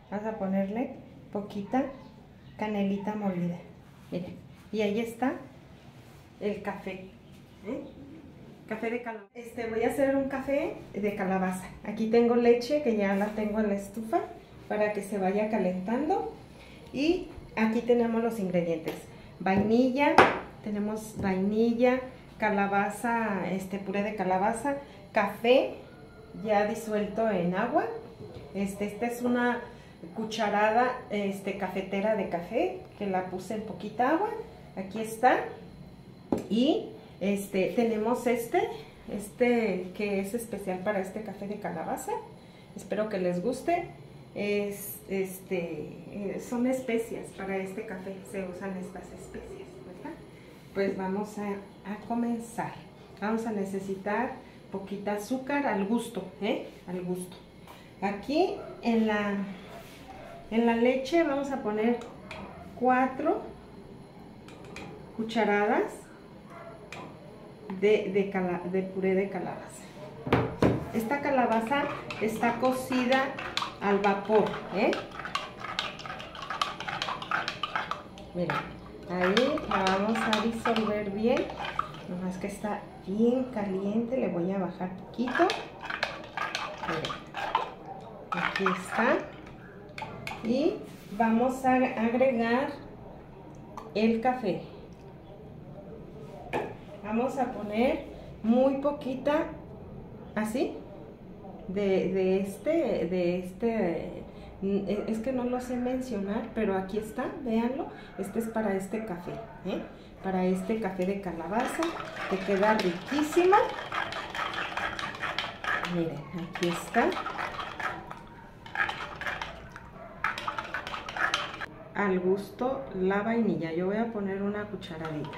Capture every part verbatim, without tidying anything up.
Vamos a ponerle poquita canelita molida. Miren, y ahí está el café. ¿eh? Café de calabaza. Este, voy a hacer un café de calabaza. Aquí tengo leche que ya la tengo en la estufa para que se vaya calentando. Y aquí tenemos los ingredientes. Vainilla, tenemos vainilla, calabaza, este puré de calabaza, café ya disuelto en agua. Este, esta es una cucharada este, cafetera de café que la puse en poquita agua. Aquí está. Y este, tenemos este, este que es especial para este café de calabaza. Espero que les guste. Es, este, son especias para este café, se usan estas especias, ¿verdad? Pues vamos a, a comenzar. Vamos a necesitar poquita azúcar al gusto, ¿eh? Al gusto. Aquí en la, en la leche vamos a poner cuatro cucharadas de, de, cala, de puré de calabaza. Esta calabaza está cocida al vapor, ¿eh? Miren, ahí la vamos a disolver bien. Nomás que está bien caliente, le voy a bajar poquito. Miren, aquí está. Y vamos a agregar el café. Vamos a poner muy poquita, así. De, de este, de este, es que no lo sé mencionar, pero aquí está, véanlo, este es para este café, ¿eh? Para este café de calabaza, que queda riquísimo. Miren, aquí está. Al gusto la vainilla, yo voy a poner una cucharadita.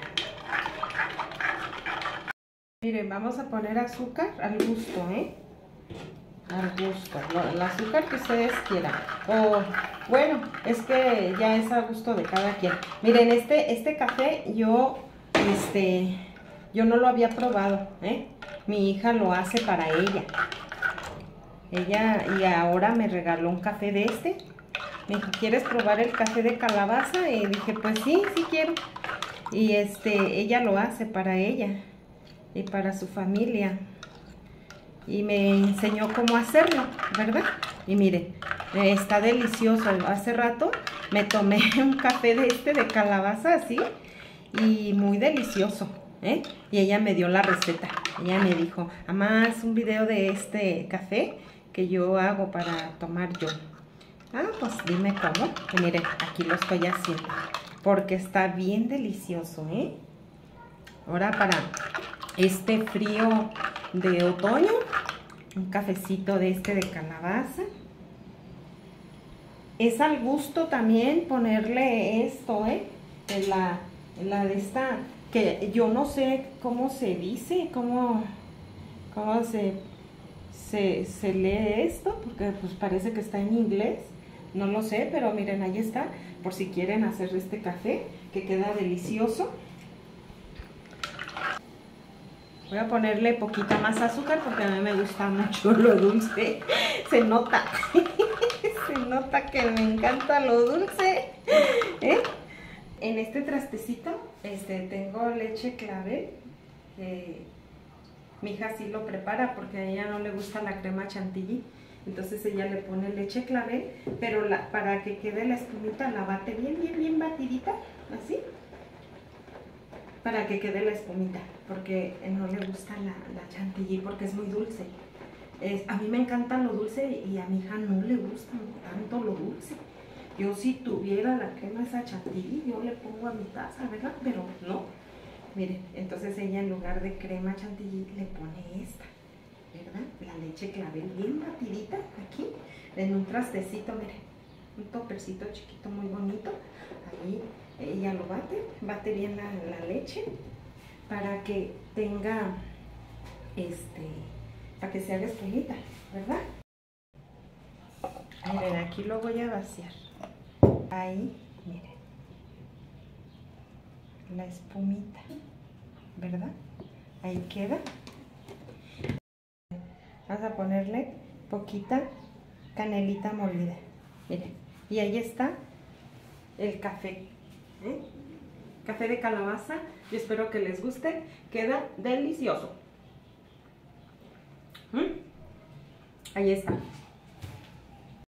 Miren, vamos a poner azúcar al gusto, ¿eh? Al gusto, el azúcar que ustedes quieran. O bueno, es que ya es a gusto de cada quien. Miren, este, este café yo, este, yo no lo había probado, ¿eh? Mi hija lo hace para ella. Ella, y ahora me regaló un café de este. Me dijo, ¿quieres probar el café de calabaza? Y dije, pues sí, sí quiero. Y este, ella lo hace para ella y para su familia. Y me enseñó cómo hacerlo, ¿verdad? Y miren, está delicioso. Hace rato me tomé un café de este de calabaza así y muy delicioso, ¿eh? Y ella me dio la receta. Ella me dijo, mamá, haz un video de este café que yo hago para tomar yo. Ah, pues dime cómo. Y miren, aquí lo estoy haciendo porque está bien delicioso, ¿eh? Ahora para este frío de otoño, un cafecito de este de calabaza. Es al gusto también ponerle esto, ¿eh? De la, la de esta, que yo no sé cómo se dice, cómo, cómo se, se, se lee esto, porque pues parece que está en inglés. No lo sé, pero miren, ahí está, por si quieren hacer este café, que queda delicioso. Voy a ponerle poquita más azúcar porque a mí me gusta mucho lo dulce. Se nota. Se nota que me encanta lo dulce. ¿Eh? En este trastecito este, tengo leche clavel. Eh, mi hija sí lo prepara porque a ella no le gusta la crema chantilly. Entonces ella le pone leche clavel, pero la, para que quede la espumita la bate bien, bien, bien batidita. Así. Para que quede la espumita, porque no le gusta la, la chantilly porque es muy dulce. Es, a mí me encanta lo dulce y a mi hija no le gusta tanto lo dulce. Yo si tuviera la crema esa chantilly, yo le pongo a mi taza, ¿verdad? Pero no. Miren, entonces ella en lugar de crema chantilly le pone esta, ¿verdad? La leche clavel bien batidita aquí, en un trastecito, miren. Un topercito chiquito muy bonito. Ahí ella lo bate, bate bien la, la leche para que tenga, este, para que se haga espumita, ¿verdad? Miren, aquí lo voy a vaciar. Ahí, miren. La espumita, ¿verdad? Ahí queda. Vamos a ponerle poquita canelita molida. Miren, y ahí está el café, ¿eh? Café de calabaza. Yo espero que les guste. Queda delicioso. ¿Mm? Ahí está.